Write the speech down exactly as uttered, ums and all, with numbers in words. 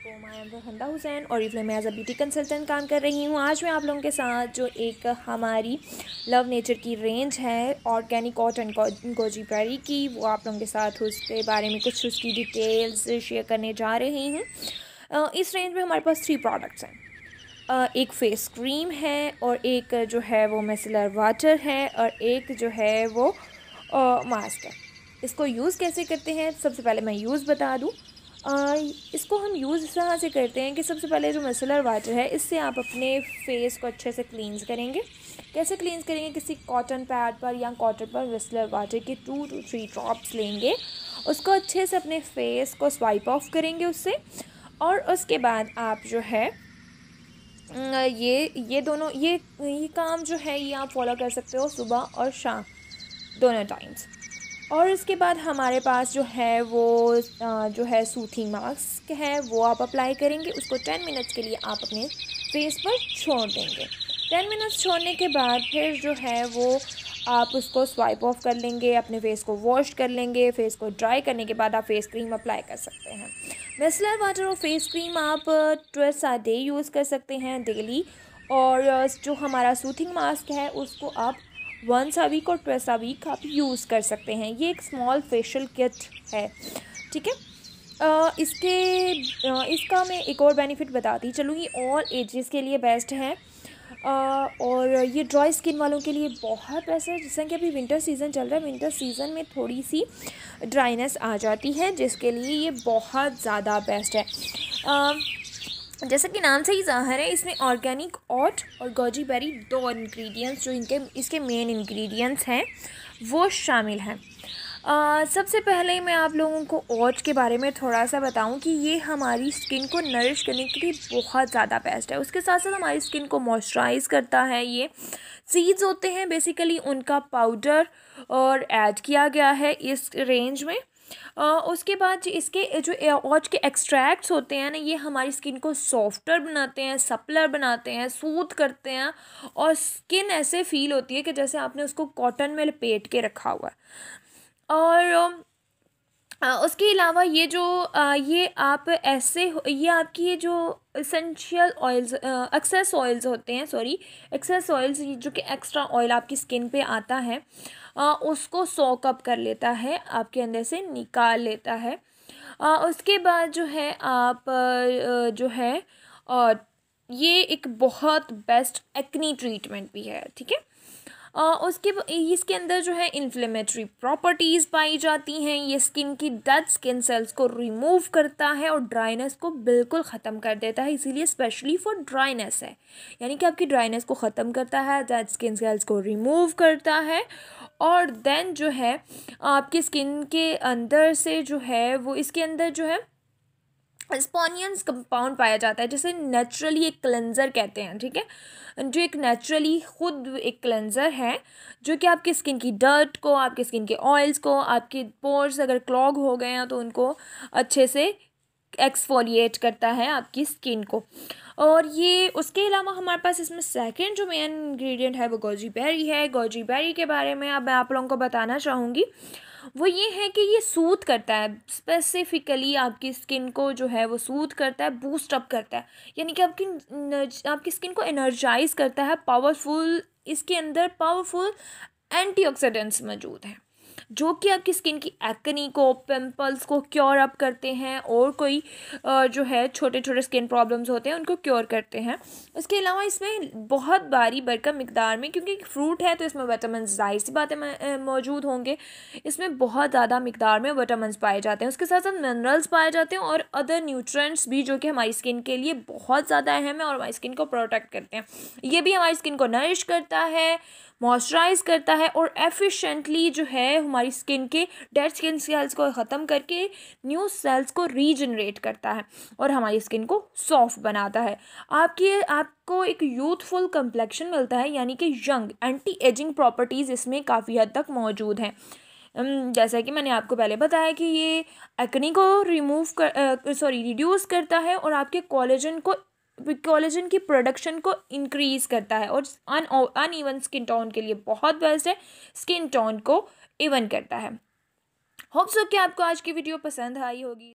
वालेकुम, I am फरहंदा Hussain और रिफ्ले में एज अ ब्यूटी कंसल्टेंट काम कर रही हूँ। आज मैं आप लोगों के साथ जो एक हमारी लव नेचर की रेंज है ऑर्गेनिक कॉटन गोजी बेरी की, वो आप लोगों के साथ उसके बारे में कुछ उसकी डिटेल्स शेयर करने जा रही हूँ। इस रेंज में हमारे पास थ्री प्रोडक्ट्स हैं। एक फेस क्रीम है और एक जो है वो मिसेलर वाटर है और एक जो है वो मास्क है। इसको यूज़ कैसे करते हैं, सबसे पहले मैं यूज़ बता दूँ। आ, इसको हम यूज़ इस तरह से करते हैं कि सबसे पहले जो मिसेलर वाटर है, इससे आप अपने फेस को अच्छे से क्लींस करेंगे। कैसे क्लींस करेंगे? किसी कॉटन पैड पर या कॉटन पर मिसेलर वाटर के टू टू थ्री ड्रॉप्स लेंगे, उसको अच्छे से अपने फेस को स्वाइप ऑफ करेंगे उससे, और उसके बाद आप जो है ये ये दोनों ये ये काम जो है ये आप फॉलो कर सकते हो सुबह और शाम दोनों टाइम्स। और इसके बाद हमारे पास जो है वो जो है सूथिंग मास्क है, वो आप अप्लाई करेंगे। उसको टेन मिनट्स के लिए आप अपने फेस पर छोड़ देंगे। टेन मिनट्स छोड़ने के बाद फिर जो है वो आप उसको स्वाइप ऑफ कर लेंगे, अपने फेस को वॉश कर लेंगे। फेस को ड्राई करने के बाद आप फेस क्रीम अप्लाई कर सकते हैं। मिसेलर वाटर और फेस क्रीम आप ट्वेल्स आ डे यूज़ कर सकते हैं डेली। और जो हमारा सूथिंग मास्क है उसको आप वंस आ वीक और ट्वेस आ वीक आप यूज़ कर सकते हैं। ये एक स्मॉल फेशियल किट है, ठीक है। uh, इसके uh, इसका मैं एक और बेनिफिट बताती चलूँगी। ऑल एजेस के लिए बेस्ट है uh, और ये ड्राई स्किन वालों के लिए बहुत बेस्ट है। जैसे कि अभी विंटर सीज़न चल रहा है, विंटर सीज़न में थोड़ी सी ड्राइनेस आ जाती है, जिसके लिए ये बहुत ज़्यादा बेस्ट है। uh, जैसा कि नाम से ही ज़ाहिर है, इसमें ऑर्गेनिक ओट और गोजी बेरी दो इंग्रेडिएंट्स जो इनके इसके मेन इंग्रेडिएंट्स हैं वो शामिल हैं। सबसे पहले मैं आप लोगों को ओट के बारे में थोड़ा सा बताऊं कि ये हमारी स्किन को नरिश करने के लिए बहुत ज़्यादा बेस्ट है। उसके साथ साथ हमारी स्किन को मॉइस्चराइज़ करता है। ये सीड्स होते हैं बेसिकली, उनका पाउडर और ऐड किया गया है इस रेंज में। Uh, उसके बाद इसके जो ओट के एक्सट्रैक्ट्स होते हैं ना, ये हमारी स्किन को सॉफ्टर बनाते हैं, सप्लर बनाते हैं, सूद करते हैं, और स्किन ऐसे फील होती है कि जैसे आपने उसको कॉटन में लपेट के रखा हुआ है। और Uh, उसके अलावा ये जो uh, ये आप ऐसे ये आपकी ये जो एसेंशियल ऑयल्स एक्सेस ऑयल्स होते हैं, सॉरी एक्सेस ऑयल्स जो कि एक्स्ट्रा ऑयल आपकी स्किन पे आता है, uh, उसको सोक अप कर लेता है, आपके अंदर से निकाल लेता है। uh, उसके बाद जो है आप uh, जो है uh, ये एक बहुत बेस्ट एक्नी ट्रीटमेंट भी है, ठीक है। Uh, उसके इसके अंदर जो है इन्फ्लेमेटरी प्रॉपर्टीज़ पाई जाती हैं। ये स्किन की डेड स्किन सेल्स को रिमूव करता है और ड्राइनेस को बिल्कुल ख़त्म कर देता है, इसीलिए स्पेशली फॉर ड्राइनेस है, यानी कि आपकी ड्राइनेस को ख़त्म करता है, डेड स्किन सेल्स को रिमूव करता है। और देन जो है आपकी स्किन के अंदर से जो है वो इसके अंदर जो है स्पॉनियंस कंपाउंड पाया जाता है, जिसे नेचुरली एक क्लेंजर कहते हैं, ठीक है। जो एक नेचुरली खुद एक क्लेंजर है जो कि आपकी स्किन की डर्ट को, आपकी स्किन के ऑयल्स को, आपके पोर्स अगर क्लॉग हो गए हैं तो उनको अच्छे से एक्सफोलिएट करता है आपकी स्किन को। और ये उसके अलावा हमारे पास इसमें सेकंड जो मेन इंग्रेडिएंट है वो गोजी बेरी है। गोजी बेरी के बारे में अब मैं आप लोगों को बताना चाहूँगी, वो ये है कि ये सूद करता है, स्पेसिफिकली आपकी स्किन को जो है वो सूद करता है, बूस्ट अप करता है, यानी कि आपकी आपकी स्किन को एनर्जाइज करता है। पावरफुल इसके अंदर पावरफुल एंटीऑक्सीडेंट्स मौजूद हैं जो कि आपकी स्किन की एक्नी को, पिंपल्स को क्योर अप करते हैं, और कोई जो है छोटे छोटे स्किन प्रॉब्लम्स होते हैं उनको क्योर करते हैं। इसके अलावा इसमें बहुत भारी भरकम मिकदार में, क्योंकि फ्रूट है तो इसमें विटामिन जाहिर सी बातें मौजूद होंगे, इसमें बहुत ज़्यादा मिकदार में विटामिन पाए जाते हैं। उसके साथ साथ मिनरल्स पाए जाते हैं और अदर न्यूट्रिएंट्स भी, जो कि हमारी स्किन के लिए बहुत ज़्यादा अहम है और हमारी स्किन को प्रोटेक्ट करते हैं। ये भी हमारी स्किन को नरिश करता है, मॉइस्चराइज करता है, और एफिशिएंटली जो है हमारी स्किन के डेड स्किन सेल्स को ख़त्म करके न्यू सेल्स को रीजनरेट करता है और हमारी स्किन को सॉफ्ट बनाता है। आपकी आपको एक यूथफुल कंप्लेक्शन मिलता है, यानी कि यंग, एंटी एजिंग प्रॉपर्टीज़ इसमें काफ़ी हद तक मौजूद हैं। जैसा कि मैंने आपको पहले बताया कि ये एक्ने को रिमूव कर सॉरी रिड्यूस करता है और आपके कोलेजन को कोलेजन की प्रोडक्शन को इंक्रीज़ करता है, और अन अनइवन स्किन टोन के लिए बहुत बेस्ट है, स्किन टोन को इवन करता है। होप सो कि आपको आज की वीडियो पसंद आई होगी।